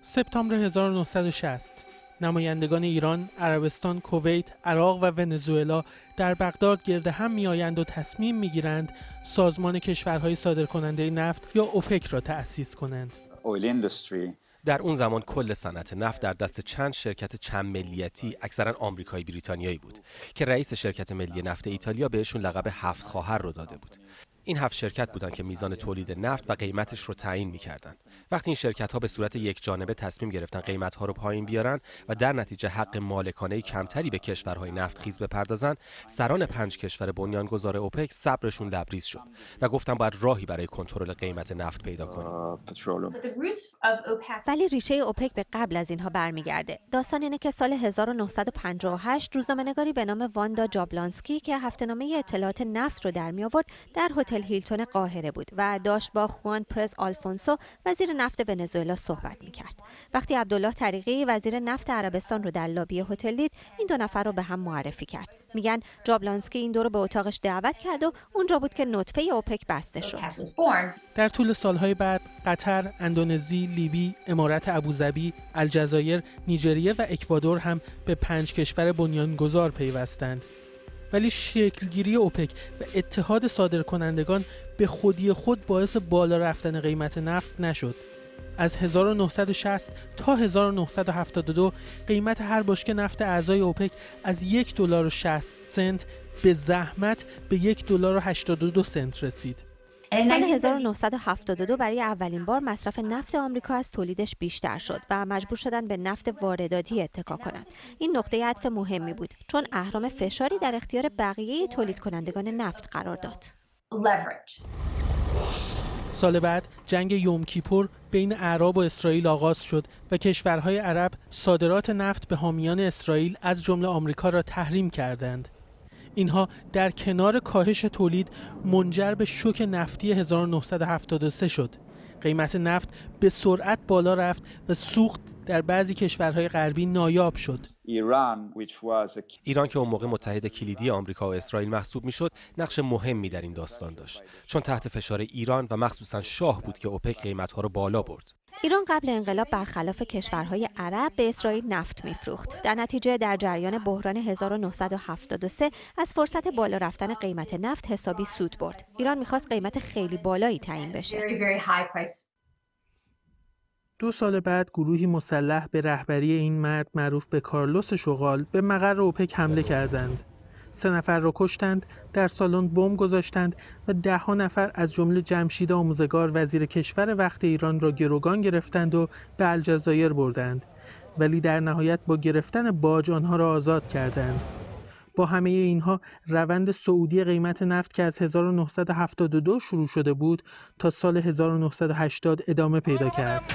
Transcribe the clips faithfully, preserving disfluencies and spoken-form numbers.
سپتامبر هزار و نهصد و شصت نمایندگان ایران، عربستان، کویت، عراق و ونزوئلا در بغداد گرد هم میآیند و تصمیم میگیرند سازمان کشورهای صادرکننده نفت یا اوپک را تأسیس کنند. در اون زمان کل صنعت نفت در دست چند شرکت چند ملیتی اکثرا آمریکایی بریتانیایی بود که رئیس شرکت ملی نفت ایتالیا بهشون لقب هفت خواهر رو داده بود. این هفت شرکت بودن که میزان تولید نفت و قیمتش رو تعیین می‌کردن. وقتی این شرکت‌ها به صورت یک جانبه تصمیم گرفتن قیمت‌ها رو پایین بیارن و در نتیجه حق مالکانه کمتری به کشورهای نفتخیز بپردازن، سران پنج کشور بنیانگذار اوپک صبرشون لبریز شد و گفتن باید راهی برای کنترل قیمت نفت پیدا کنیم. ولی ریشه اوپک به قبل از اینها برمیگرده. داستان اینه که سال هزار و نهصد و پنجاه و هشت روزنامه‌نگاری به نام واندا جابلانسکی که هفته‌نامه اطلاعات نفت رو در می آورد در هتل هیلتون قاهره بود و داشت با خوان پرز آلفونسو وزیر نفت ونزوئلا صحبت می‌کرد. وقتی عبدالله طریقی وزیر نفت عربستان رو در لابی هتل دید، این دو نفر رو به هم معرفی کرد. میگن جابلانسکی این دو رو به اتاقش دعوت کرد و اونجا بود که نطفه اوپک بسته شد. در طول سالهای بعد قطر، اندونزی، لیبی، امارات ابوظبی، الجزایر، نیجریه و اکوادور هم به پنج کشور بنیانگذار پیوستند. ولی شکلگیری اوپک و اتحاد صادرکنندگان به خودی خود باعث بالا رفتن قیمت نفت نشد. از هزار و نهصد و شصت تا هزار و نهصد و هفتاد و دو قیمت هر بشکه نفت اعضای اوپک از یک دلار و شصت سنت به زحمت به یک دلار و هشتاد و دو سنت رسید. سال هزار و نهصد و هفتاد و دو برای اولین بار مصرف نفت آمریکا از تولیدش بیشتر شد و مجبور شدن به نفت وارداتی اتکا کنند. این نقطه عطف مهمی بود چون اهرم فشاری در اختیار بقیه تولید کنندگان نفت قرار داد. سال بعد جنگ یوم کیپور بین اعراب و اسرائیل آغاز شد و کشورهای عرب صادرات نفت به حامیان اسرائیل از جمله آمریکا را تحریم کردند. اینها در کنار کاهش تولید منجر به شوک نفتی هزار و نهصد و هفتاد و سه شد. قیمت نفت به سرعت بالا رفت و سوخت در بعضی کشورهای غربی نایاب شد. ایران که اون موقع متحد کلیدی آمریکا و اسرائیل محسوب میشد، نقش مهمی در این داستان داشت، چون تحت فشار ایران و مخصوصا شاه بود که اوپک قیمت‌ها رو بالا برد. ایران قبل انقلاب برخلاف کشورهای عرب به اسرائیل نفت میفروخت. در نتیجه در جریان بحران هزار و نهصد و هفتاد و سه از فرصت بالا رفتن قیمت نفت حسابی سود برد. ایران میخواست قیمت خیلی بالایی تعیین بشه. دو سال بعد گروهی مسلح به رهبری این مرد معروف به کارلوس شغال به مقر اوپک حمله کردند. سه نفر را کشتند، در سالن بمب گذاشتند و ده ها نفر از جمله جمشید آموزگار وزیر کشور وقت ایران را گروگان گرفتند و به الجزایر بردند. ولی در نهایت با گرفتن باج آنها را آزاد کردند. با همه اینها روند صعودی قیمت نفت که از هزار و نهصد و هفتاد و دو شروع شده بود تا سال هزار و نهصد و هشتاد ادامه پیدا کرد.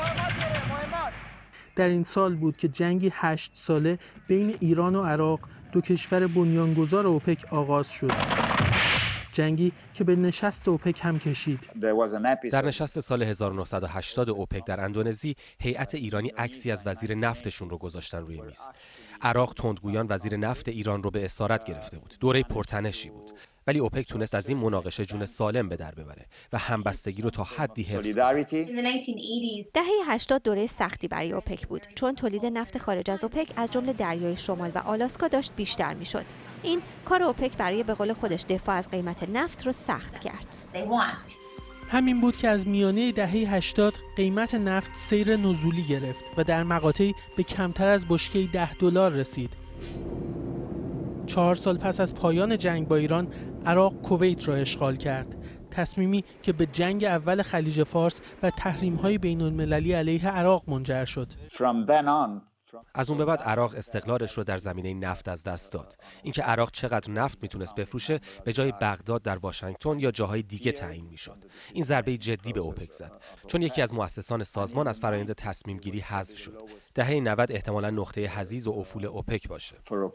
در این سال بود که جنگی هشت ساله بین ایران و عراق، دو کشور بنیانگذار اوپک آغاز شد. جنگی که به نشست اوپک هم کشید. در نشست سال هزار و نهصد و هشتاد اوپک در اندونزی، هیئت ایرانی عکسی از وزیر نفتشون رو گذاشتن روی میز. عراق تندگویان وزیر نفت ایران رو به اسارت گرفته بود. دوره پرتنشی بود. ولی اوپک تونست از این مناقشه جون سالم به در ببره و همبستگی رو تا حدی حفظ کنه. دهه هشتاد دوره سختی برای اوپک بود چون تولید نفت خارج از اوپک از جمله دریای شمال و آلاسکا داشت بیشتر میشد. این کار اوپک برای به قول خودش دفاع از قیمت نفت رو سخت کرد. همین بود که از میانه دهه هشتاد قیمت نفت سیر نزولی گرفت و در مقاطعی به کمتر از بشکه ده دلار رسید. چهار سال پس از پایان جنگ با ایران، عراق کویت را اشغال کرد. تصمیمی که به جنگ اول خلیج فارس و تحریم‌های بین‌المللی علیه عراق منجر شد. از اون به بعد عراق استقلالش رو در زمینه نفت از دست داد. اینکه عراق چقدر نفت میتونست بفروشه به جای بغداد در واشنگتن یا جاهای دیگه تعیین میشد. این ضربه جدی به اوپک زد چون یکی از مؤسسان سازمان از فرآیند تصمیم گیری حذف شد. دهه نود احتمالاً نقطه حضیض و افول اوپک باشه.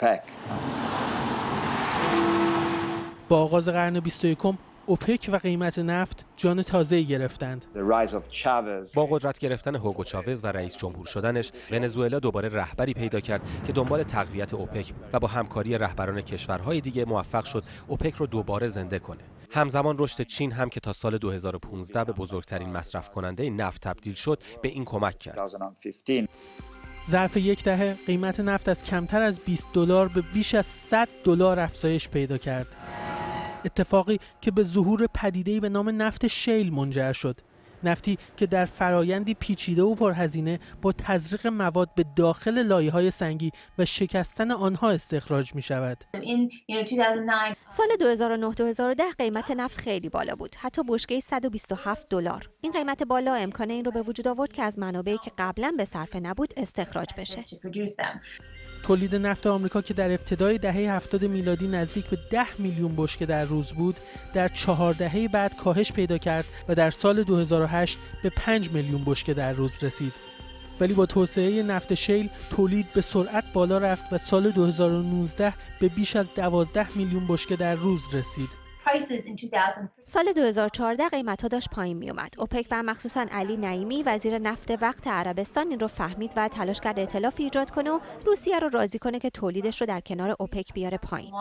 با آغاز قرن بیست و یکم اوپک و قیمت نفت جان تازه‌ای گرفتند. با قدرت گرفتن هوگو چاوز و رئیس جمهور شدنش، ونزوئلا دوباره رهبری پیدا کرد که دنبال تقویت اوپک بود و با همکاری رهبران کشورهای دیگه موفق شد اوپک رو دوباره زنده کنه. همزمان رشد چین هم که تا سال دو هزار و پانزده به بزرگترین مصرف کننده نفت تبدیل شد به این کمک کرد. ظرف یک دهه قیمت نفت از کمتر از بیست دلار به بیش از صد دلار افزایش پیدا کرد. اتفاقی که به ظهور پدیده‌ای به نام نفت شیل منجر شد. نفتی که در فرایندی پیچیده و پرهزینه با تزریق مواد به داخل لایه‌های سنگی و شکستن آنها استخراج می شود. سال دو هزار و نه دو هزار و ده قیمت نفت خیلی بالا بود، حتی بشکه صد و بیست و هفت دلار. این قیمت بالا امکان این رو به وجود آورد که از منابعی که قبلا به صرفه نبود استخراج بشه. تولید نفت آمریکا که در ابتدای دهه هفتاد میلادی نزدیک به ده میلیون بشکه در روز بود، در چهار دهه بعد کاهش پیدا کرد و در سال دو هزار و هشت به پنج میلیون بشکه در روز رسید. ولی با توسعه نفت شیل تولید به سرعت بالا رفت و سال دو هزار و نوزده به بیش از دوازده میلیون بشکه در روز رسید. سال دو هزار و چهارده قیمت‌ها داشت پایین می‌آمد. اوپک و مخصوصاً علی نعیمی وزیر نفت وقت عربستان این رو فهمید و تلاش کرد ائتلافی ایجاد کنه و روسیه رو راضی کنه که تولیدش رو در کنار اوپک بیاره پایین.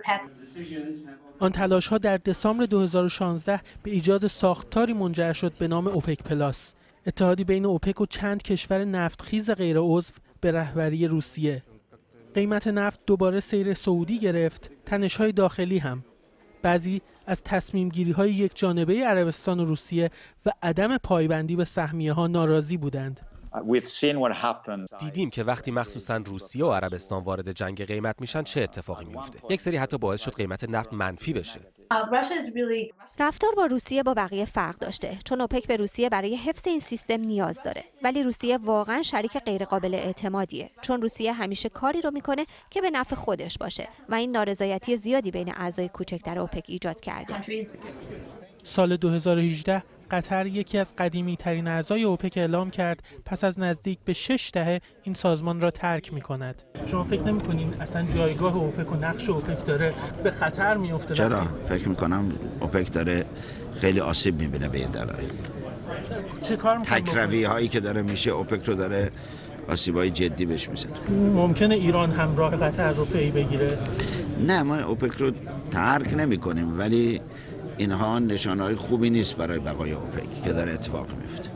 آن تلاش‌ها در دسامبر دو هزار و شانزده به ایجاد ساختاری منجر شد به نام اوپک پلاس، اتحادی بین اوپک و چند کشور نفتخیز غیر عضو به رهبری روسیه. قیمت نفت دوباره سیر صعودی گرفت، تنش‌های داخلی هم. بعضی از تصمیم گیری های یک جانبه عربستان و روسیه و عدم پایبندی به سهمیه ها ناراضی بودند. دیدیم که وقتی مخصوصا روسیه و عربستان وارد جنگ قیمت میشن چه اتفاقی میفته. یک سری حتی باعث شد قیمت نفت منفی بشه. رفتار با روسیه با بقیه فرق داشته، چون اوپک به روسیه برای حفظ این سیستم نیاز داره، ولی روسیه واقعا شریک غیرقابل اعتمادیه، چون روسیه همیشه کاری رو میکنه که به نفع خودش باشه و این نارضایتی زیادی بین اعضای کوچک در اوپک ایجاد کرده. سال دو هزار و هجده قطر یکی از قدیمی ترین اعضای اوپک اعلام کرد پس از نزدیک به شش دهه این سازمان را ترک می کند. شما فکر نمی کنین اصلا جایگاه اوپک و نقش اوپک داره به خطر می افته؟ چرا؟ فکر می کنم اوپک داره خیلی آسیب می بینه به این دلایل. چه کار می‌کنه؟ تکروی هایی که داره میشه اوپک رو داره آسیبای جدی بهش میزنه. ممکنه ایران هم راه قطر رو پی بگیره؟ نه، ما اوپک رو ترک نمی کنیم، ولی اینها نشانه‌های خوبی نیست برای بقای اوپک که داره اتفاق میفته.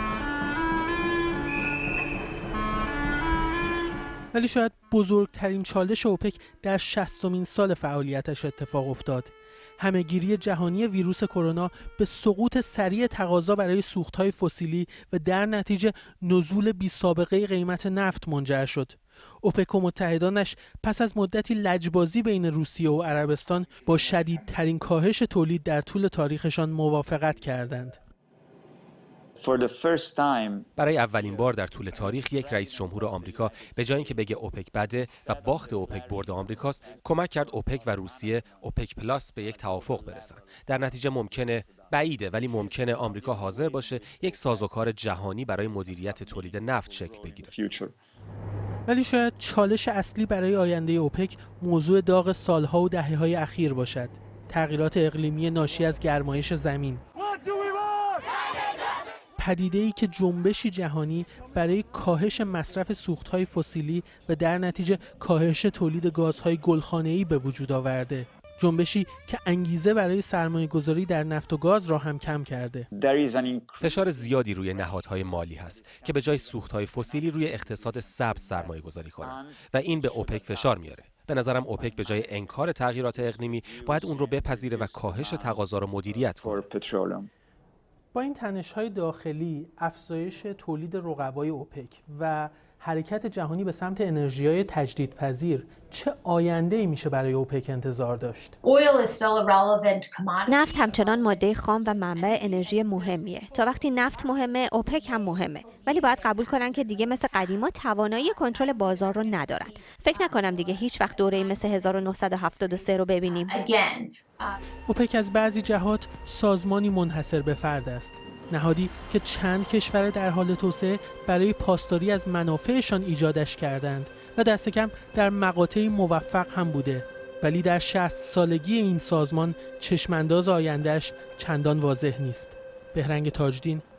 ولی شاید بزرگترین چالش اوپک در شصتمین سال فعالیتش اتفاق افتاد. همه‌گیری جهانی ویروس کرونا به سقوط سریع تقاضا برای سوخت‌های فسیلی و در نتیجه نزول بی‌سابقه قیمت نفت منجر شد. اوپک و متحدانش پس از مدتی لجبازی بین روسیه و عربستان با شدیدترین کاهش تولید در طول تاریخشان موافقت کردند. برای اولین بار در طول تاریخ یک رئیس جمهور آمریکا به جای اینکه بگه اوپک بده و باخت اوپک برد آمریکاست، کمک کرد اوپک و روسیه اوپک پلاس به یک توافق برسن. در نتیجه ممکنه، بعیده ولی ممکنه آمریکا حاضر باشه یک سازوکار جهانی برای مدیریت تولید نفت شکل بگیره. ولی شاید چالش اصلی برای آینده اوپک موضوع داغ سالها و دهه‌های اخیر باشد: تغییرات اقلیمی ناشی از گرمایش زمین. پدیده‌ای که جنبشی جهانی برای کاهش مصرف سوخت‌های فسیلی و در نتیجه کاهش تولید گازهای گلخانه‌ای به وجود آورده. جنبشی که انگیزه برای سرمایه‌گذاری در نفت و گاز را هم کم کرده. فشار زیادی روی نهادهای مالی هست که به جای سوخت‌های فسیلی روی اقتصاد سبز سرمایه‌گذاری کنند و این به اوپک فشار میاره. به نظرم اوپک به جای انکار تغییرات اقلیمی باید اون رو بپذیره و کاهش تقاضا رو مدیریت کنه. با این تنش‌های داخلی، افزایش تولید رقبای اوپک و حرکت جهانی به سمت انرژی‌های تجدیدپذیر، چه آینده‌ای میشه برای اوپک انتظار داشت؟ نفت همچنان ماده خام و منبع انرژی مهمیه. تا وقتی نفت مهمه، اوپک هم مهمه. ولی باید قبول کنن که دیگه مثل قدیما توانایی کنترل بازار رو ندارن. فکر نکنم دیگه هیچ وقت دوره‌ای مثل هزار و نهصد و هفتاد و سه رو ببینیم. اوپک از بعضی جهات سازمانی منحصر به فرد است. نهادی که چند کشور در حال توسعه برای پاسداری از منافعشان ایجادش کردند و دست کم در مقاطعی موفق هم بوده، ولی در شصت سالگی این سازمان چشمانداز آیندهش چندان واضح نیست. بهرنگ تاجدین،